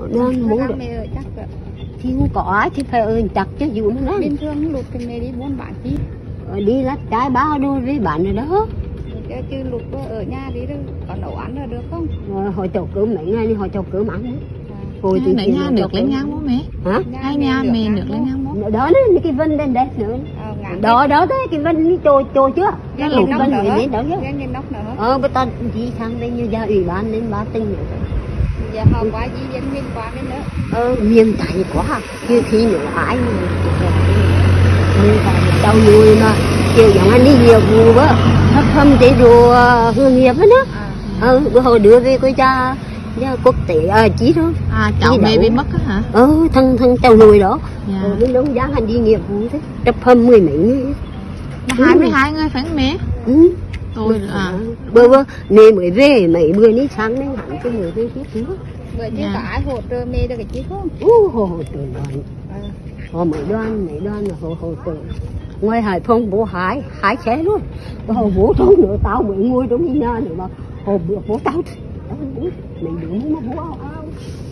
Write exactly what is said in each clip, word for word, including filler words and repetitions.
Đơn muốn được. Mẹ ở chắc vậy. Thì không có ai thì phải ơn chắc cho dù nó nói. Bình thường lụt thì mẹ đi buôn bán chi? Đi lát trái bao đôi với bạn rồi đó. Chứ, chứ lụt ở nhà đi đâu có nấu ăn là được không? Rồi hồi chầu cơm mấy ngày đi hồi chầu cơm ăn. Hồi từ nãy nhà được lấy ngang bố mẹ. Hả? Hai nhà mẹ được lấy ngang bố. Đó đó cái vân lên đây nữa. Đó đó đấy cái vân đi trôi trôi chưa? Cái lụt nóc vân nữa. mới đến đó chứ. Cái nóc nữa. Ờ bây giờ chỉ sang đây như gia ủy ban đến ba tinh nữa. Giờ họ qua gì dân miền qua bên nữa. Ờ miền chạy quá chưa khi nữa ai mà miền chạy đâu nuôi mà chiều giống anh đi nhiều vụ bữa thấp thâm để rùa hương nghiệp đó đó. Ờ bữa hồi đưa về coi cha quốc tế à, chí thôi. À cháu mẹ bị mất á hả? Ờ thằng thằng cháu nuôi đó. Dạ. Ờ bên đông giang hành đi nghiệp vụ thế tập hâm mười mấy người. Hai mươi hai người phải không mẹ? Ừ. Tôi à. Bữa bữa mẹ mới về mấy bữa ní sáng đến hẳn cái người về tiếp nữa. Vậy chứ có ai hỗ trợ mẹ được cái chi không? Ú hồ hồ trời đoàn. Họ mấy đoan mấy đoan là hồ hồ trời. Ngoài Hải Phòng bố hái hái xe luôn. Hồ bố trống nữa tao mới ngồi trong cái nhà nữa mà hồ bữa bố tao. Mình đừng muốn bố ao ao.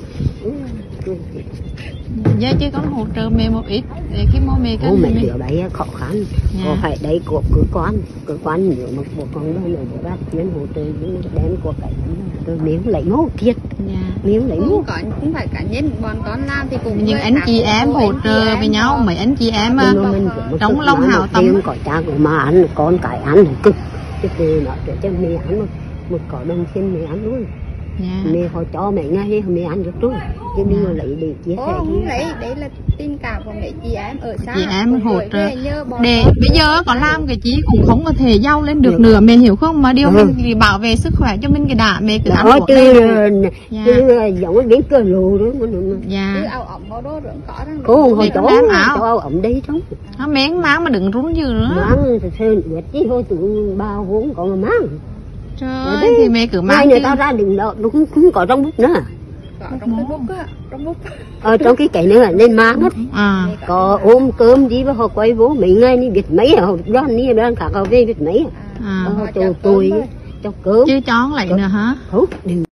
Dạ chứ con hỗ trợ mẹ một ít để khi mua mẹ cái mấy đứa đấy khó khăn. Dạ. Có phải đấy của cơ quan cơ quan nhiều mà của con đó là ra chuyên hỗ trợ những đem của cái tôi miếng lấy ngô thiệt. Dạ. Miếng lấy ngô Không có không phải cá nhân bọn con làm thì cũng những anh chị em hỗ trợ với nhau mấy anh chị em mà trong lòng hảo tâm có cha của mà ăn con cái ăn cực chứ từ nó để cho mẹ ăn một một cỏ đồng xin mẹ ăn luôn. Dạ. Mẹ họ cho mẹ ngay mẹ ăn được luôn chứ bây giờ lấy để chia sẻ. Không lấy đấy là tình cảm của mấy chị em ở xa. Chị em hỗ trợ để con. bây giờ có làm cái chí cũng không có thể giàu lên được, được nữa mẹ hiểu không, mà điều ừ. mình thì bảo vệ sức khỏe cho mình cái đã mẹ cứ ăn uống chứ giống cái miếng cơ lù đó mà dạ chứ áo ẩm bao đô rưỡng có đang cô hồi chỗ chỗ áo ẩm đấy không nó mén mang mà đừng rún dữ nữa mang thì sơn ướt chứ thôi tụi bao vốn còn mà mang. Trời ơi, thì mẹ cứ mang người ta ra đừng đó đúng không có trong bút nữa. Có trong cái bút á, trong bút. Ờ trong cái cái nữa nên mang hết. À. Có ôm cơm đi với họ quay bố mấy ngày đi biết mấy họ đoan đi đoan khác họ về biết mấy. À. Ờ tôi tôi cho cơm. Chứ chón lại nữa hả? Không.